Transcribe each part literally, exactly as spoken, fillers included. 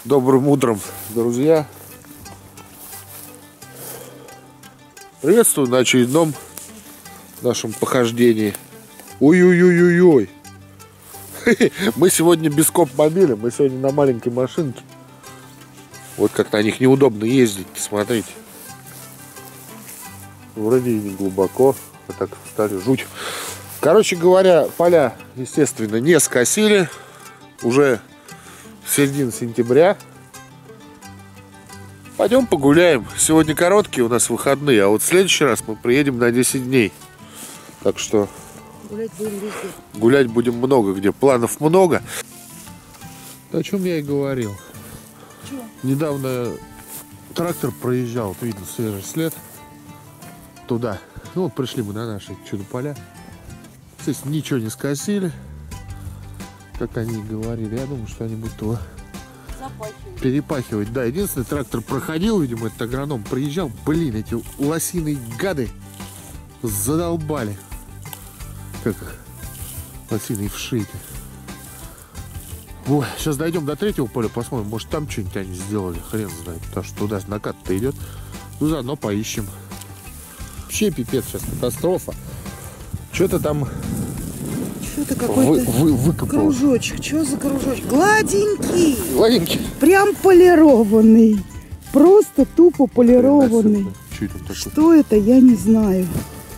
Добрым утром, друзья! Приветствую на очередном нашем похождении. Ой-ой-ой-ой-ой! Мы сегодня без коп-мобиля, мы сегодня на маленькой машинке. Вот как на них неудобно ездить, смотрите. Вроде и не глубоко, а так стали жуть. Короче говоря, поля, естественно, не скосили. Уже середина сентября. Пойдем погуляем. Сегодня короткие у нас выходные, а вот в следующий раз мы приедем на десять дней. Так что гулять будем везде. Гулять будем много где. Планов много. О чем я и говорил. Чего? Недавно трактор проезжал, вот видно свежий след. Туда. Ну вот пришли мы на наши чудо-поля. Естественно, ничего не скосили. Как они и говорили. Я думаю, что они будут его запахивать. перепахивать. Да, единственный трактор проходил, видимо, этот агроном приезжал. Блин, эти лосиные гады задолбали. Как их? Лосиные вши. Ой, сейчас дойдем до третьего поля, посмотрим. Может, там что-нибудь они сделали. Хрен знает. Потому что туда накат-то идет. Ну, заодно поищем. Вообще пипец, сейчас катастрофа. Что-то там Что-то какой-то вы, вы, кружочек. Что за кружочек? Гладенький. Гладенький. Прям полированный. Просто тупо полированный. Что это такое? Что это, я не знаю.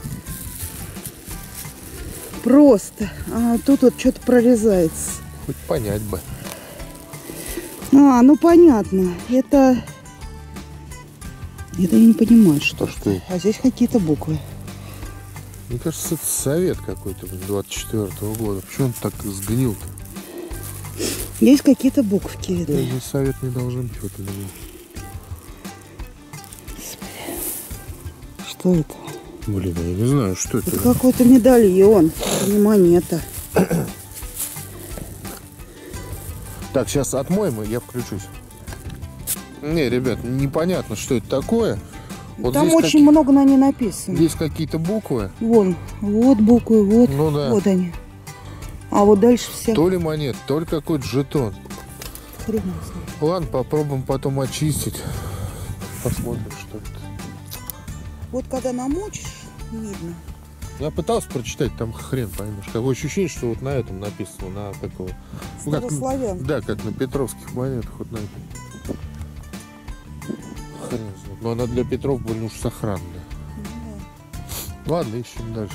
Просто. А тут вот что-то прорезается. Хоть понять бы. А, ну понятно. Это... Это я не понимаю, что. То, что... А здесь какие-то буквы. Мне кажется, это совет какой-то двадцать четвёртого года. Почему он так сгнил-то? Есть какие-то буквки видны. Даже совет не должен быть в этом году. Что это? Блин, я не знаю, что это. Это какой-то медальон, не монета. Так, сейчас отмоем, и я включусь. Не, ребят, непонятно, что это такое. Вот там очень какие... много на ней написано. Здесь какие-то буквы. Вон, вот буквы, вот, ну, да. Вот они. А вот дальше все. То ли монет, то ли какой-то жетон. Хрен знает. Ладно, попробуем потом очистить. Посмотрим, что это. Вот когда намочишь, видно. Я пытался прочитать, там хрен поймешь. Какое ощущение, что вот на этом написано, на такого. Ну, как, да, как на петровских монетах. Вот на этом. Хрен знает. Но она для Петров больно уж сохранная. Да. Ладно, ищем дальше.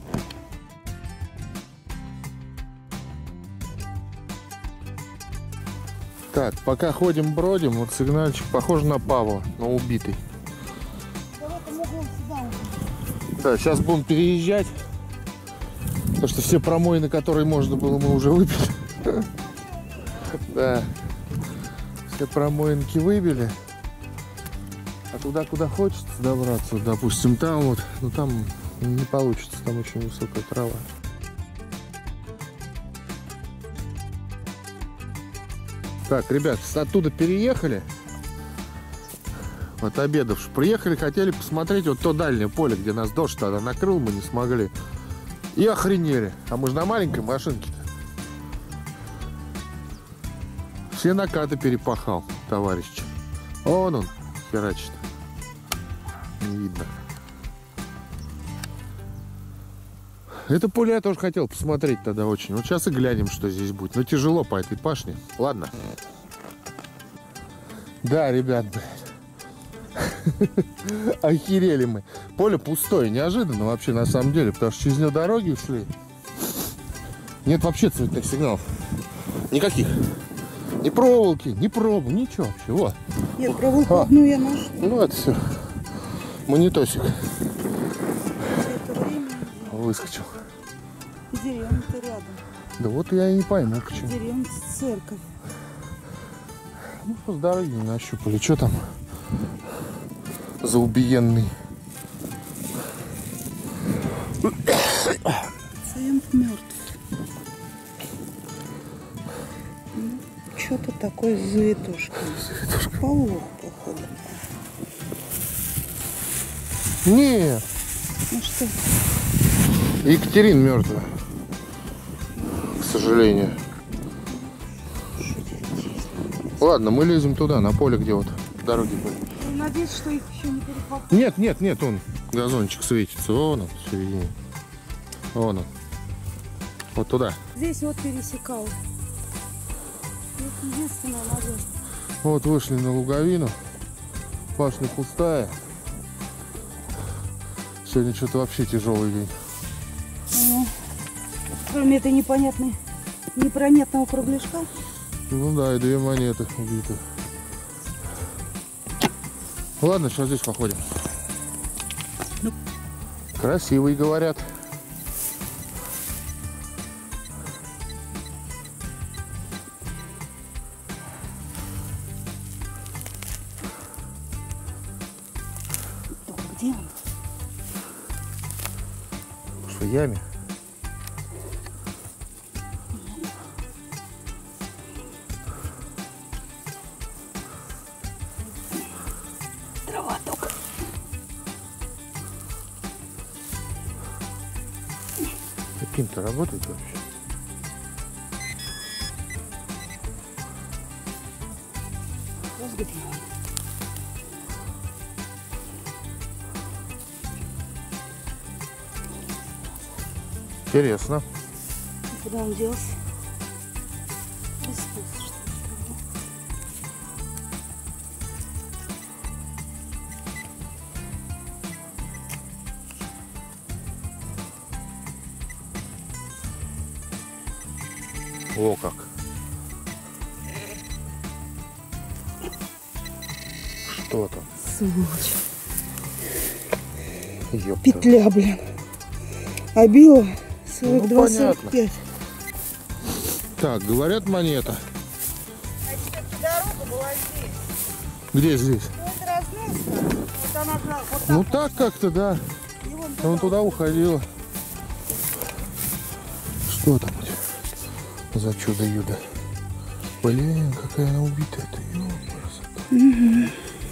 Так, пока ходим, бродим, вот сигнальчик похож на Павла, на убитый. Да, сейчас будем переезжать, потому что все промоины, которые можно было, мы уже выпили. Да, все промоинки выбили. А туда, куда хочется добраться, допустим, там вот, ну там не получится, там очень высокая трава. Так, ребят, оттуда переехали. От обедов приехали, хотели посмотреть вот то дальнее поле, где нас дождь тогда накрыл, мы не смогли. И охренели. А мы же на маленькой машинке-то. Все накаты перепахал, товарищ. Вон он, херачит. Не видно. Это поле я тоже хотел посмотреть тогда очень. Вот сейчас и глянем, что здесь будет. Но тяжело по этой пашне. Ладно. Да, ребят, блядь. Охерели мы. Поле пустое, неожиданно вообще на самом деле, потому что через него дороги ушли. Нет вообще цветных сигналов. Никаких. Ни проволоки, ни пробы, ничего вообще. Вот. Нет, проволоку одну я нашла. Ну это все. Монитосик. Выскочил. Деревня-то рядом. Да вот я и не пойму, почему. Деревня, церковь. Ну, с дороги не нащупали. Что там за убиенный? Пациент мертв. Ну, что-то такое с завитушкой. Паук, походу. Нет. Ну что? Екатерина мертвая. К сожалению. Ладно, мы лезем туда, на поле, где вот дороги были. Надеюсь, что их еще не перехватили. Нет, нет, нет, он газончик светится. Вон он, в середине. Вон он. Вот туда. Здесь вот пересекал. Это единственное надежда. Вот вышли на луговину. Башня пустая. Сегодня что-то вообще тяжелый день. Ну, кроме этой непонятной, непонятного кругляшка. Ну да, и две монеты убиты. Ладно, сейчас здесь походим. Ну. Красивый, говорят. Где он? Что, в яме? Трава только. Каким-то работает вообще? Вот где он. Интересно. Куда он делся? Проснулся, что ли? О, как. Что там? Сволочь. Ёпта. Петля, блин. Обила сорок Ну, два сорок пять. Так, говорят, монета. Значит, дорога была здесь. Где здесь? Ну, это разноска. Вот она вот так. Ну так как-то, да. И вон А он туда уходила. Что там за чудо-юдо? Блин, какая она убитая-то. Угу.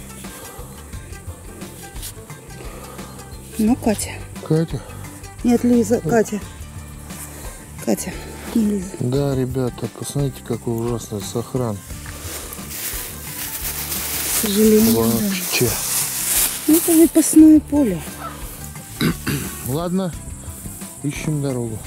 Ну, Катя. Катя? Нет, Лиза, Катя. Катя, не Лиза. Да, ребята, посмотрите, какой ужасный сохран. К сожалению, Вообще. да. Ну, это выпасное поле. Ладно, ищем дорогу.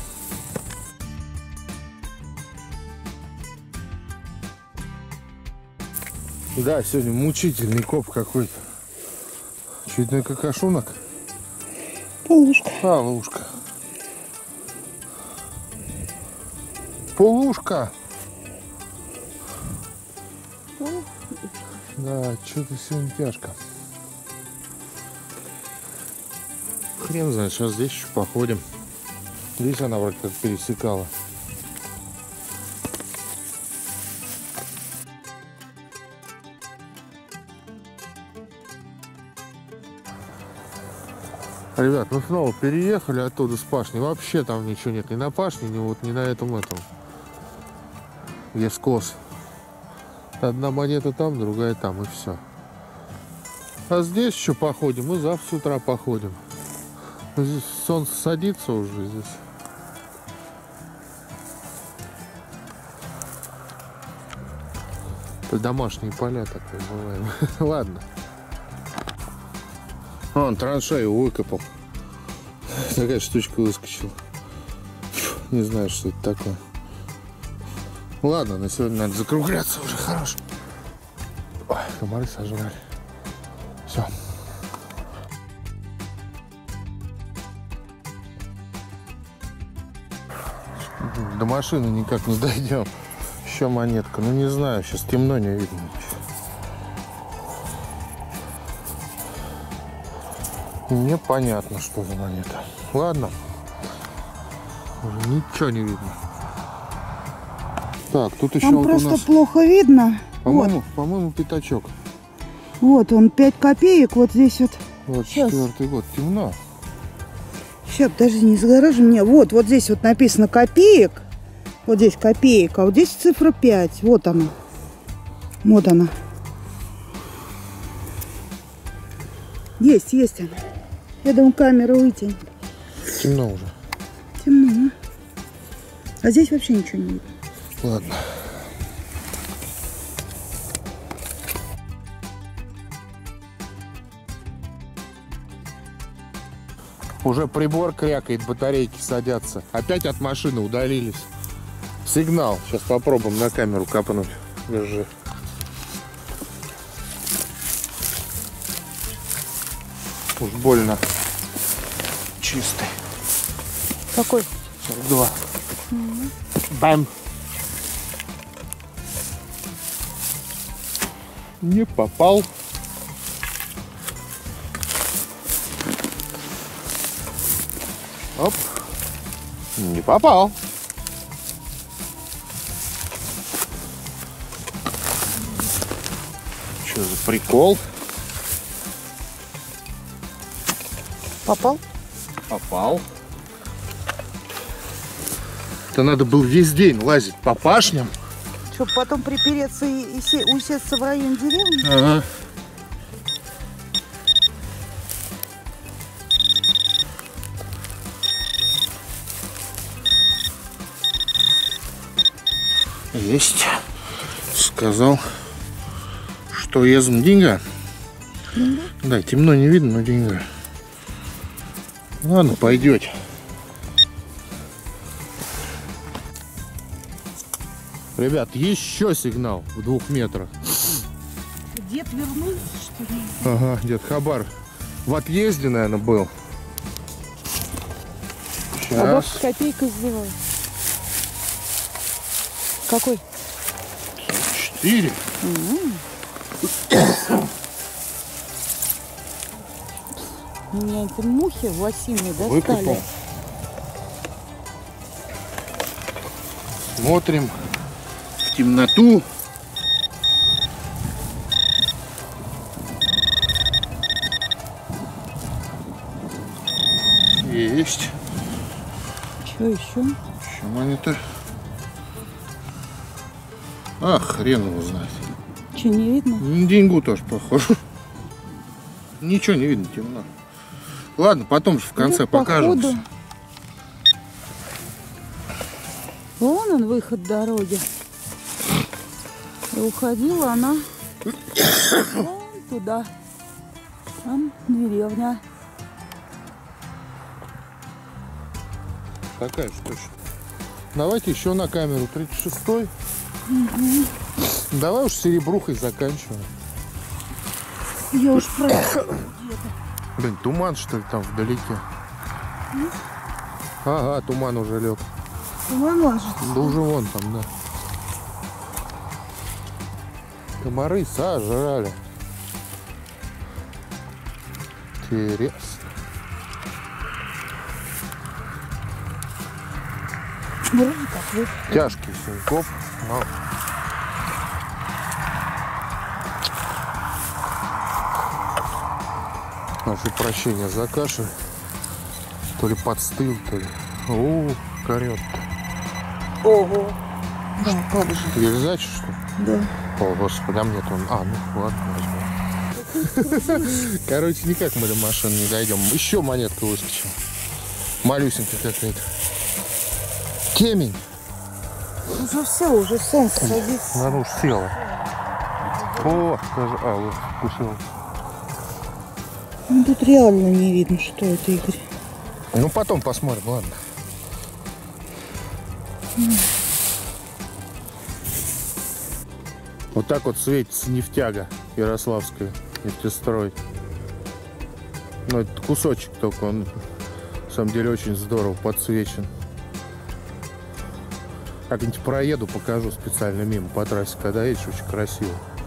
Да, сегодня мучительный коп какой-то. Чуть не какашунок. Полушка. А, ловушка. Полушка. Да, что-то сегодня тяжко. Хрен знает, сейчас здесь еще походим. Здесь она вроде как пересекала. Ребят, мы снова переехали оттуда с пашни. Вообще там ничего нет. Ни на пашне, ни вот ни на этом этом. Где скос. Одна монета там, другая там, и все. А здесь еще походим. И завтра с утра походим. Здесь солнце садится уже здесь. Домашние поля так называемые. Ладно. Он траншею выкопал. Такая штучка выскочила. Не знаю, что это такое. Ладно, на сегодня надо закругляться уже, хорошо. Ой, комары сожрали. Все. До машины никак не дойдем. Еще монетка. Ну не знаю, сейчас темно, не видно. Непонятно, что за монета. Ладно. Уже ничего не видно. Так, тут еще Там вот просто у нас, плохо видно. по-моему, Вот. по-моему, пятачок. Вот он, пять копеек, вот здесь вот. Вот Сейчас. четвертый год. Темно. Сейчас, подожди, не загораживай меня. Вот, вот здесь вот написано копеек. Вот здесь копеек, а вот здесь цифра пять. Вот она. Вот она. Есть, есть она. Я думаю, камера вытянет. Темно уже. Темно. А здесь вообще ничего не видно. Ладно. Уже прибор крякает, батарейки садятся. Опять от машины удалились. Сигнал. Сейчас попробуем на камеру копнуть. Держи. Уж больно чистый. Какой? сорок два. Mm-hmm. Бам! Не попал. Оп. Не попал. Что за прикол? Попал? Попал. Это надо было весь день лазить по пашням. Чтобы потом припереться и, и се, усесться в районе деревни? Ага. Есть. Сказал, что езм деньга. Деньга? Да, темно не видно, но деньга. Ладно, пойдете. Ребят, еще сигнал в двух метрах. Дед вернулся, что ли? Ага, дед Хабар в отъезде, наверное, был. Сейчас. А бабка копейка сделала. Какой? Четыре. Меня эти мухи лосиные достали. Выкопал. Смотрим в темноту. Есть. Что еще? Еще монета. А, хрен его знает. Че, не видно? Деньгу тоже похоже. Ничего не видно, темно. Ладно, потом же в конце ну, покажем. Походу... Вон он, выход дороги. И уходила она вон туда. Там деревня. Такая же точно. Давайте еще на камеру тридцать шестой. Угу. Давай уж серебрухой заканчиваем. Я уж про... Блин, туман что ли там вдалеке? Mm? Ага, туман уже лег. Туман ложится. Да уже вон там, да. Комары сожрали. Интересно. Вроде как вы. Тяжкий синькоп. Но... Прошу прощения за кашу. То ли подстыл, то ли. О, корёт-то. Ого. Да, как же. Вязать, что ли? Да. О, господи, а мне он. А, ну ладно, возьму. Короче, никак мы до машины не дойдем. Еще монетка выскочила. Малюсенькая какая-то. Темень. Уже все, уже солнце садится. Она уж села. О, даже. А, вот, вкусила. Ну, тут реально не видно, что это, Игорь. Ну, потом посмотрим, ладно. Mm. Вот так вот светится нефтяга Ярославская, нефтестрой. Ну, это кусочек только, он на самом деле очень здорово подсвечен. Как-нибудь проеду, покажу специально мимо по трассе, когда едешь, очень красиво.